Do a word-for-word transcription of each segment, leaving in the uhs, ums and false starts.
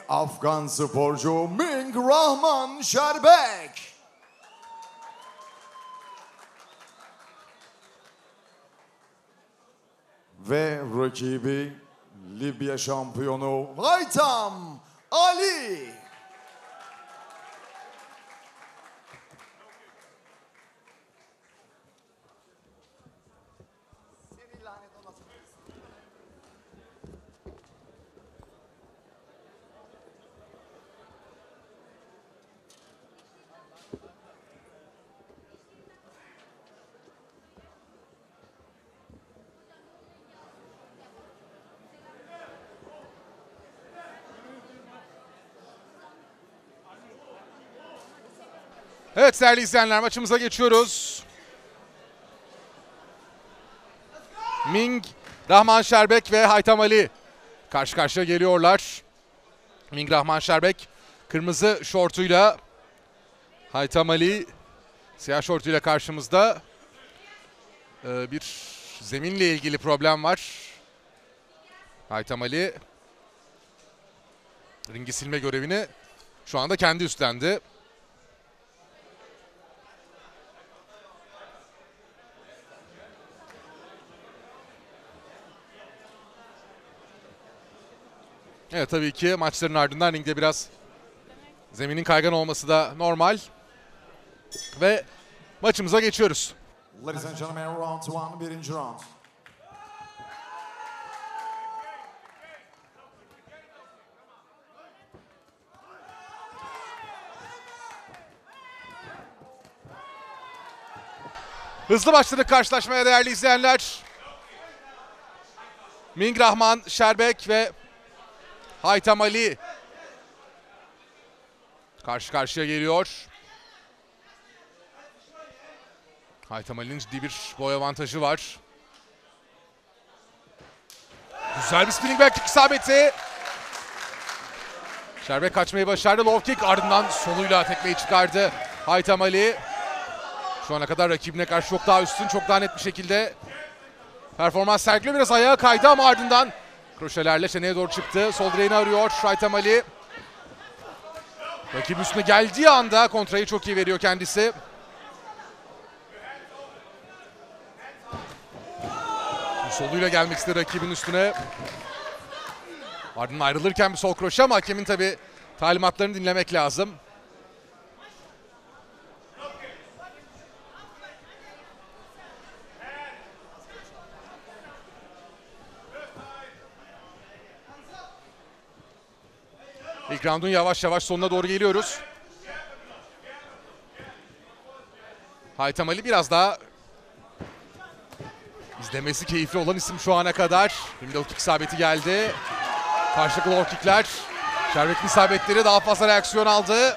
Afgan sporcu Ming Rahman Sherbek. Ve rakibi Libya şampiyonu Haytam Ali. Evet değerli izleyenler, maçımıza geçiyoruz. Ming Rahman Sherbek ve Haytam Ali karşı karşıya geliyorlar. Ming Rahman Sherbek kırmızı şortuyla, Haytam Ali siyah şortuyla karşımızda. Ee, bir zeminle ilgili problem var. Haytam Ali ringi silme görevini şu anda kendi üstlendi. Evet, tabii ki maçların ardından ringde biraz zeminin kaygan olması da normal. Ve maçımıza geçiyoruz. Ladies and gentlemen, round one, birinci round. Hızlı başladık karşılaşmaya değerli izleyenler. Ming Rahman Sherbek ve Haytam Ali karşı karşıya geliyor. Haytam Ali'nin ciddi bir boy avantajı var. Güzel bir spinning back kick isabeti. Sherbek kaçmayı başardı. Low kick, ardından soluyla tekmeyi çıkardı Haytam Ali. Şu ana kadar rakibine karşı çok daha üstün, çok daha net bir şekilde performans sergiliyor. Biraz ayağa kaydı ama ardından kroşelerle çeneye doğru çıktı. Sol direğini arıyor Haytam Ali. Rakibin üstüne geldiği anda kontrayı çok iyi veriyor kendisi. Soluyla gelmek istedi rakibin üstüne. Ardından ayrılırken bir sol kroşe ama hakemin tabi talimatlarını dinlemek lazım. İlk roundun yavaş yavaş sonuna doğru geliyoruz. Haytam Ali biraz daha izlemesi keyifli olan isim şu ana kadar. Şimdi o kick isabeti geldi. Karşılıklı low kickler. Sherbek'in isabetleri daha fazla reaksiyon aldı.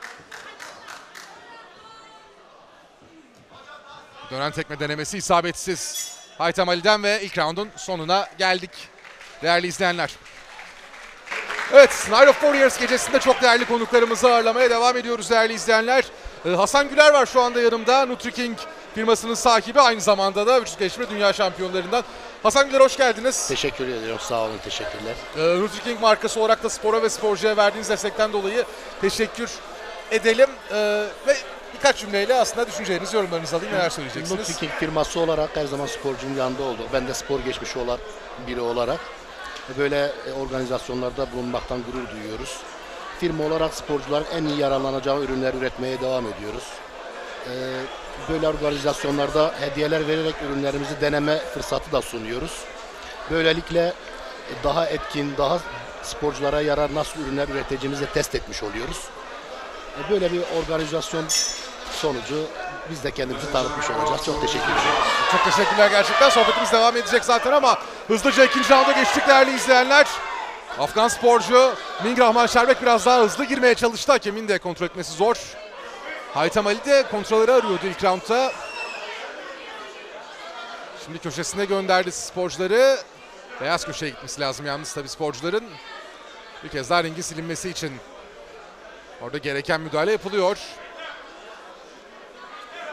Dönen tekme denemesi isabetsiz Haytam Ali'den ve ilk roundun sonuna geldik değerli izleyenler. Evet, Night of Warriors gecesinde çok değerli konuklarımızı ağırlamaya devam ediyoruz değerli izleyenler. Ee, Hasan Güler var şu anda yanımda. NutriKing firmasının sahibi, aynı zamanda da vücut geliştirme dünya şampiyonlarından. Hasan Güler, hoş geldiniz. Teşekkür ediyorum, sağ olun, teşekkürler. Ee, NutriKing markası olarak da spora ve sporcuya verdiğiniz destekten dolayı teşekkür edelim. Ee, ve birkaç cümleyle aslında düşüncelerinizi, yorumlarınızı alayım, neler söyleyeceksiniz? NutriKing firması olarak her zaman sporcunun yanında oldu. Ben de spor geçmişi olan biri olarak böyle organizasyonlarda bulunmaktan gurur duyuyoruz. Firma olarak sporcuların en iyi yararlanacağı ürünler üretmeye devam ediyoruz. Böyle organizasyonlarda hediyeler vererek ürünlerimizi deneme fırsatı da sunuyoruz. Böylelikle daha etkin, daha sporculara yarar nasıl ürünler üreteceğimizi test etmiş oluyoruz. Böyle bir organizasyon sonucu biz de kendimizi tanıtmış olacağız. Çok teşekkür ederim. Çok teşekkürler gerçekten. Sohbetimiz devam edecek zaten ama hızlıca ikinci rounda geçtik değerli izleyenler. Afgan sporcu Ming Rahman Sherbek biraz daha hızlı girmeye çalıştı. Hakemin de kontrol etmesi zor. Haytam Ali de kontrolleri arıyordu ilk roundda. Şimdi köşesine gönderdi sporcuları. Beyaz köşeye gitmesi lazım yalnız tabii sporcuların. Bir kez daha ringin silinmesi için orada gereken müdahale yapılıyor.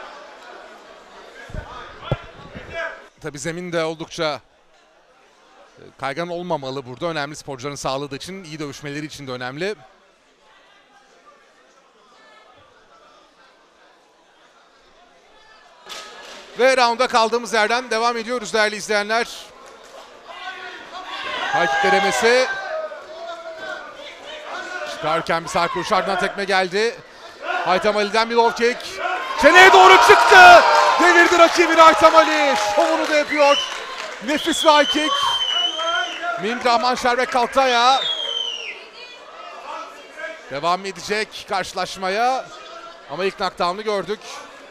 Tabii zemin de oldukça Kaygan olmamalı burada. Önemli, sporcuların sağlığı için, iyi dövüşmeleri için de önemli. Ve rounda kaldığımız yerden devam ediyoruz değerli izleyenler. High kick denemesi. Çıkarken bir sağ kuruş, ardından tekme geldi. Haytham Ali'den bir low kick. Çeneye doğru çıktı. Devirdi rakibini Haytham Ali. Şovunu da yapıyor. Nefis bir high kick. Ming Rahman Şerbek kalktı ayağa. Devam edecek karşılaşmaya. Ama ilk knockdown'u gördük.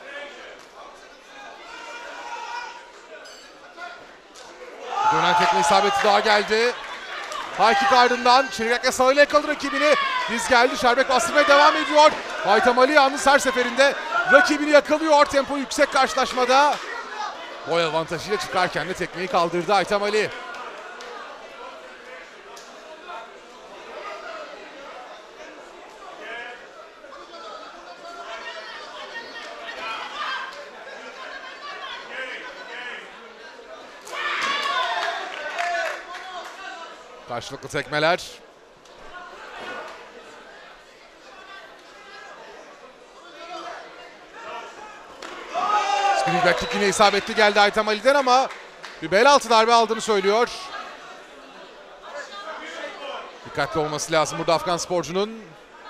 Dönen tekme isabeti daha geldi. High kick ardından çevirekle sağıyla yakaladı rakibini. Diz geldi. Şerbek bastırmaya devam ediyor. Haytham Ali yalnız her seferinde rakibini yakalıyor. Tempo yüksek karşılaşmada. Boy avantajıyla çıkarken de tekmeyi kaldırdı Haytham Ali. Karşılıklı tekmeler. Spinning back kick yine isabetli geldi Haytham Ali'den ama bir bel altı darbe aldığını söylüyor. Dikkatli olması lazım burada Afgan sporcunun.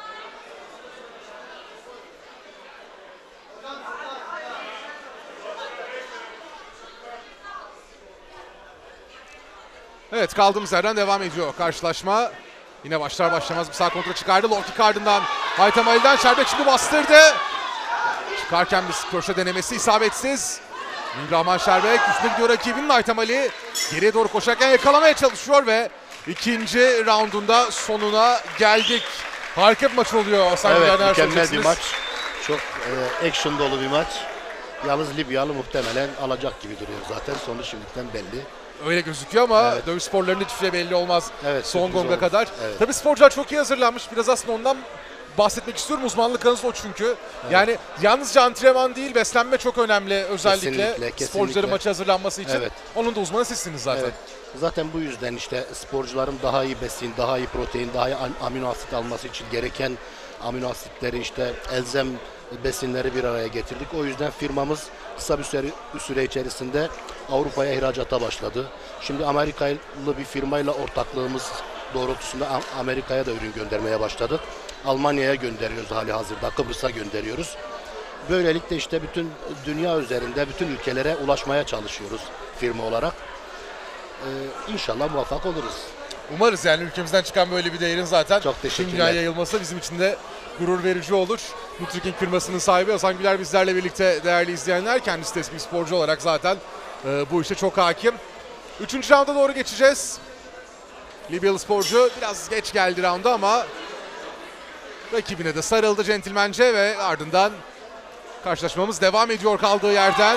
Evet, kaldığımız yerden devam ediyor karşılaşma. Yine başlar başlamaz bir sağ kontra çıkardı. Low kick ardından Haytham Ali'den Şerbek şimdi bastırdı. Çıkarken bir kroşe denemesi isabetsiz. Ming Rahman Şerbek üstüne gidiyor rakibinin. Haytham Ali geriye doğru koşarken yakalamaya çalışıyor ve ikinci roundunda sonuna geldik. Harika bir maç oluyor. Sayın evet, Caner, mükemmel bir maç. Çok e, action dolu bir maç. Yalnız Libyalı muhtemelen alacak gibi duruyor zaten. Sonu şimdiden belli. Öyle gözüküyor ama evet. Dövüş sporlarının hiçbir şey belli olmaz evet, son gonga olur. kadar. Evet. Tabii sporcular çok iyi hazırlanmış. Biraz aslında ondan bahsetmek istiyorum. Uzmanlık alanınız o çünkü. Evet. Yani yalnızca antrenman değil, beslenme çok önemli özellikle kesinlikle, kesinlikle. sporcuların maça hazırlanması için. Evet. Onun da uzmanı sizsiniz zaten. Evet. Zaten bu yüzden işte sporcuların daha iyi besin, daha iyi protein, daha iyi amino asit alması için gereken amino asitleri işte elzem besinleri bir araya getirdik. O yüzden firmamız kısa bir süre, bir süre içerisinde Avrupa'ya ihracata başladı. Şimdi Amerikalı bir firmayla ortaklığımız doğrultusunda Amerika'ya da ürün göndermeye başladık. Almanya'ya gönderiyoruz hali hazırda, Kıbrıs'a gönderiyoruz. Böylelikle işte bütün dünya üzerinde bütün ülkelere ulaşmaya çalışıyoruz firma olarak. Ee, İnşallah muvaffak oluruz. Umarız yani ülkemizden çıkan böyle bir değerin zaten çok tüm dünyaya yayılması bizim için de gurur verici olur. Nutriking firmasının sahibi Hasan Güler bizlerle birlikte değerli izleyenler. Kendisi de eski bir sporcu olarak zaten e, bu işe çok hakim. Üçüncü rounda doğru geçeceğiz. Libyalı sporcu biraz geç geldi rounda ama rakibine de sarıldı centilmence ve ardından karşılaşmamız devam ediyor kaldığı yerden.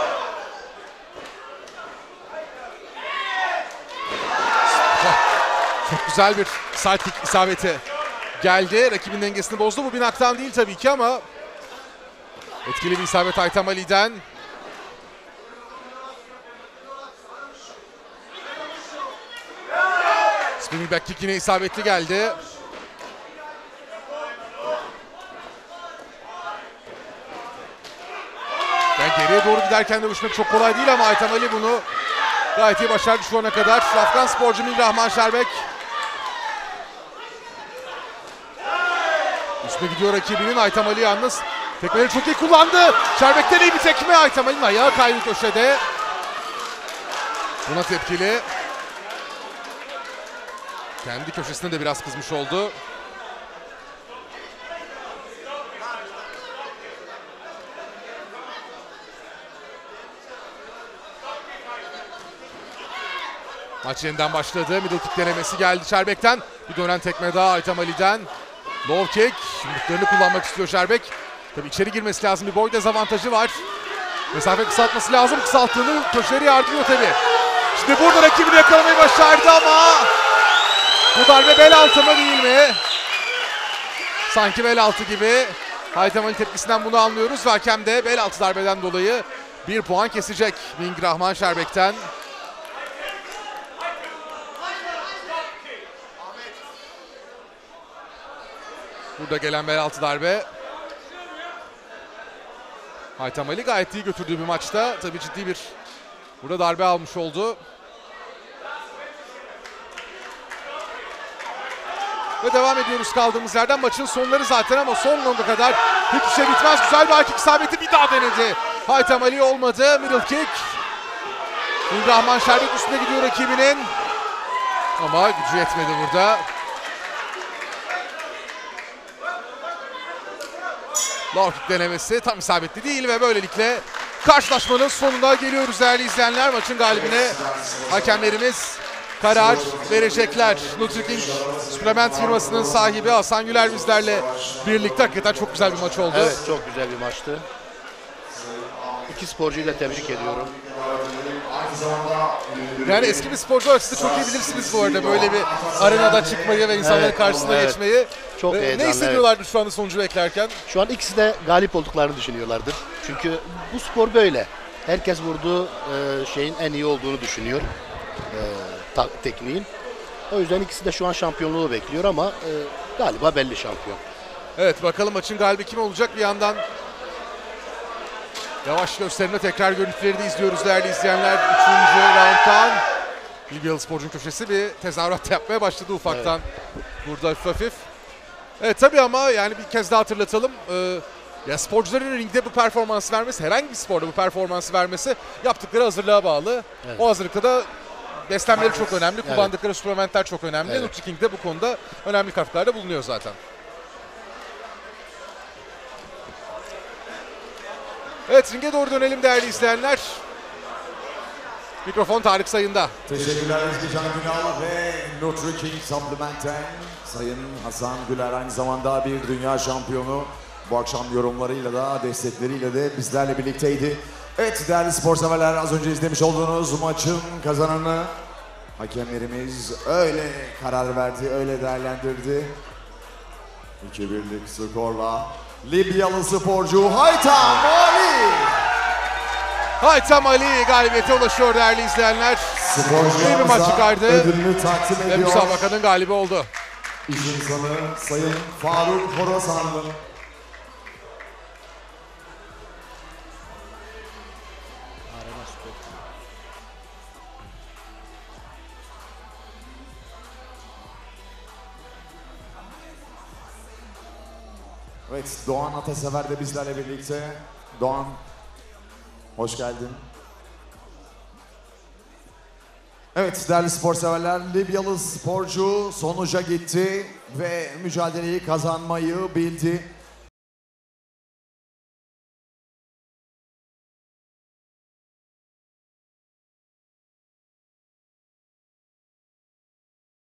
Çok güzel bir side kick isabeti geldi. Rakibin dengesini bozdu. Bu bir knockdown değil tabii ki ama etkili bir isabet Haytham Ali'den. Spinning back kick yine isabetli geldi. Yani geriye doğru giderken dövüşmek çok kolay değil ama Haytham Ali bunu gayet iyi başardı şu ana kadar. Afgan sporcu Ming Rahman Şerbek. Üstüne gidiyor rakibinin. Haytham Ali yalnız tekmeleri çok iyi kullandı. Şerbek'ten iyi bir tekme. Haytham Ali'nin ayağı kaydı köşede. Buna tepkili. Kendi köşesine de biraz kızmış oldu. Maç yeniden başladı. Middle kick denemesi geldi Şerbek'ten. Bir dönen tekme daha Haytham Ali'den. Low kick. Yumruklarını kullanmak istiyor Şerbek. Tabii içeri girmesi lazım. Bir boy dezavantajı var. Mesafe kısaltması lazım. Kısalttığını köşeleri yardırıyor tabii. Şimdi burada rakibini yakalamayı başardı ama bu darbe bel altı mı değil mi? Sanki bel altı gibi. Haytham Ali tepkisinden bunu anlıyoruz. Ve hakem de bel altı darbeden dolayı bir puan kesecek Ming Rahman Şerbek'ten. Burada gelen bel altı darbe. Haytham Ali gayet iyi götürdüğü bir maçta. Tabii ciddi bir burada darbe almış oldu. Ve devam ediyoruz kaldığımız yerden. Maçın sonları zaten ama son rounda kadar hiçbir şey bitmez. Güzel bir kick isabeti bir daha denedi. Haytham Ali olmadı. Middle kick. Rahman Şerbet üstüne gidiyor rakibinin. Ama gücü yetmedi burada. Low kick denemesi tam isabetli değil ve böylelikle karşılaşmanın sonuna geliyoruz değerli izleyenler. Maçın galibine hakemlerimiz karar verecekler. NutriKing Supplement firmasının sahibi Hasan Güler bizlerle birlikte. Hakikaten çok güzel bir maç oldu. Evet, çok güzel bir maçtı. İki sporcuyu da tebrik ediyorum. Yani eski bir sporcu olarak siz de çok iyi bilirsiniz bu arada böyle bir arenada çıkmayı ve insanların Evet, karşısına evet. geçmeyi. Çok Ee, heyecanlı. Ne hissediyorlardı şu anda sonucu beklerken? Şu an ikisi de galip olduklarını düşünüyorlardır. Çünkü bu spor böyle. Herkes vurduğu e, şeyin en iyi olduğunu düşünüyor. E, ta, tekniğin. O yüzden ikisi de şu an şampiyonluğu bekliyor ama e, galiba belli şampiyon. Evet, bakalım maçın galibi kim olacak bir yandan. Yavaş gösterimde tekrar görüntüleri de izliyoruz değerli izleyenler. Üçüncü round'dan Libyalı sporcunun köşesi bir tezahürat yapmaya başladı ufaktan. Evet. Burada hafif hafif. Evet tabii ama yani bir kez daha hatırlatalım. Ee, ya sporcuların ringde bu performansı vermesi, herhangi bir sporda bu performansı vermesi yaptıkları hazırlığa bağlı. Evet. O hazırlıkta da beslenmeleri çok önemli. Kullandıkları evet. suplementler çok önemli. Evet. NutriKing de bu konuda önemli katkılarda bulunuyor zaten. Evet, ringe doğru dönelim değerli izleyenler. Mikrofon Tarık Sayın'da. Teşekkürler Ezgi Can Günal ve NutriKing Supplement'ten Sayın Hasan Güler, aynı zamanda bir dünya şampiyonu. Bu akşam yorumlarıyla da destekleriyle de bizlerle birlikteydi. Evet değerli spor severler, az önce izlemiş olduğunuz maçın kazananı hakemlerimiz öyle karar verdi, öyle değerlendirdi. iki birlik skorla Libyalı sporcu Haytham Ali. Haytham Ali galibiyete ulaşıyor değerli izleyenler. İyi bir maç çıkardı ödülünü takdim ediyor. Ve müsabakanın galibi oldu. İş insanı Sayın Faruk Horasanlı. Evet, Doğan Atasever de bizlerle birlikte. Doğan, hoş geldin. Evet değerli spor severler, Libyalı sporcu sonuca gitti ve mücadeleyi kazanmayı bildi.